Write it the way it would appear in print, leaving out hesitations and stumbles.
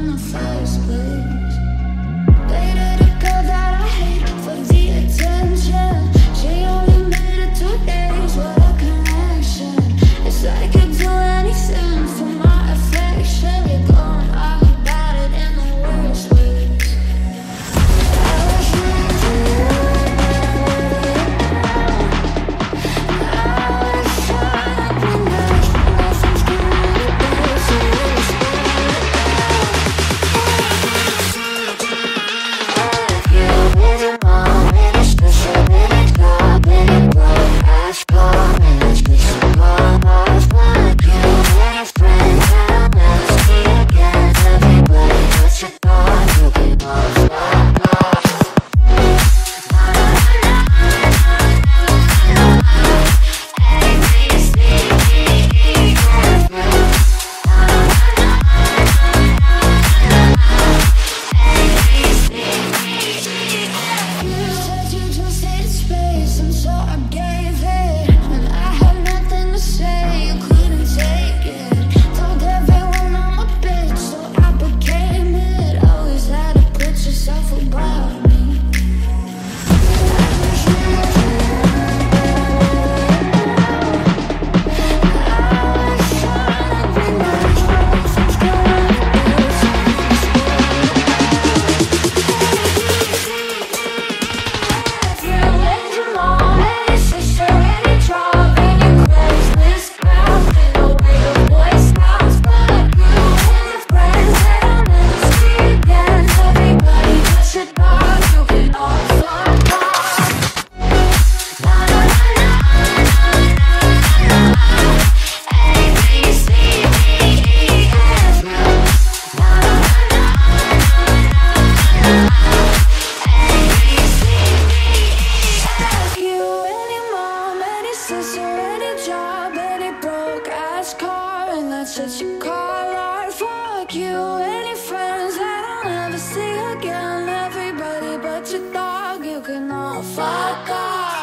in the first place. Dated a girl that I hate for the attention. She only made it 2 days, what a connection. It's like I'd do anything for my affection. You're going all about it in the worst ways. I was wrong for you. I was trying to be nice, but nothing's gonna be better, so we'll spend it out. You with your mom, with a special, with a club, with a broke ass car, and let's get some mamas. Fuck you and your friends, and I'll never see you again. Everybody but your dog, you can all fuck off. You said you just needed space, and so I gave it. And I had nothing to say, you couldn't take it. Told everyone I'm a bitch, so I became it. Always had to put yourself above me. I was wrong for you. I was trying to be nice, but nothing's gonna be better, so we'll spend it out. You and your mom and your sister and your job and your Craigslist crowd and the way the Boy Scouts. Fuck you and your friends that I'll never see again. Everybody but your dog, you can all fuck off. Na na na na na na na. A B C D E F. Na na na na na na. A B C D E F. You and your mom and your sister and your job and your broke ass car, and that's what you call art. Fuck you and your friends that I'll never see again. Everybody but your dog, you can all fuck off.